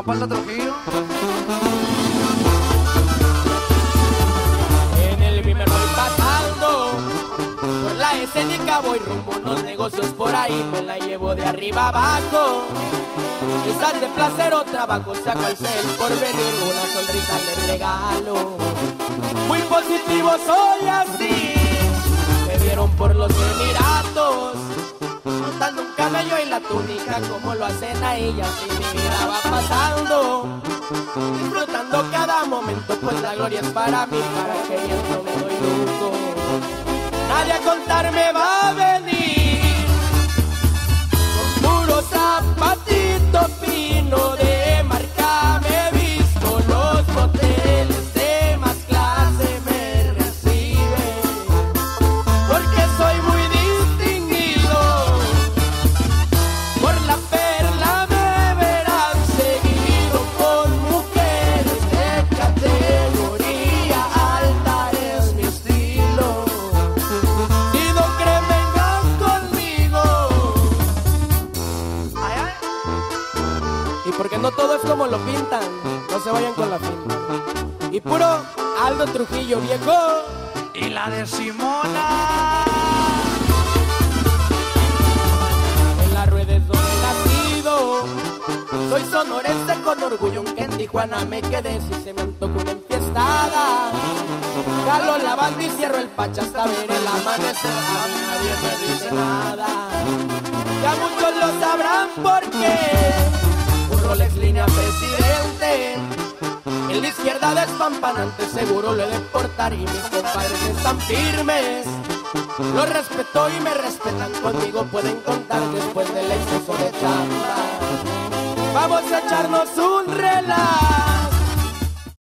Aldo Trujillo. En el primer voy pasando por la escénica, voy rumbo a unos negocios por ahí, me la llevo de arriba abajo. Quizás de placer o trabajo, sea cual sea el porvenir, una sonrisa le regalo. Muy positivo soy así, me vieron por los Emiratos, montando un camello y la túnica como lo hacen ahí, y así mi vida va pasando, disfrutando cada momento, pues la gloria es para mí, para que yo me doy lujo. Nadie a contarme va a venir con puro zapatito fino de marca, me he visto los moteles de más clase me reciben, porque soy muy distinguido. Por la perla me verán seguido con mujeres de categoría alta, es mi estilo. Y no creen vengan conmigo. Ay, ay. Y porque no todo es como lo pintan, no se vayan con la finta. Y puro Aldo Trujillo, viejo. Y la de Simona. En la rueda es donde he nacido. Soy sonorense con orgullo, aunque en Tijuana me quedé. Si se me antoja una enfiestada, jalo la banda y cierro el pacha hasta ver el amanecer. A mí nadie me dice nada, ya muchos lo sabrán porque un Rolex línea presidente, en la izquierda despampanante, seguro lo he de portar. Y mis compadres están firmes, los respeto y me respetan, conmigo pueden contar después del exceso de chamba. Vamos a echarnos un relax.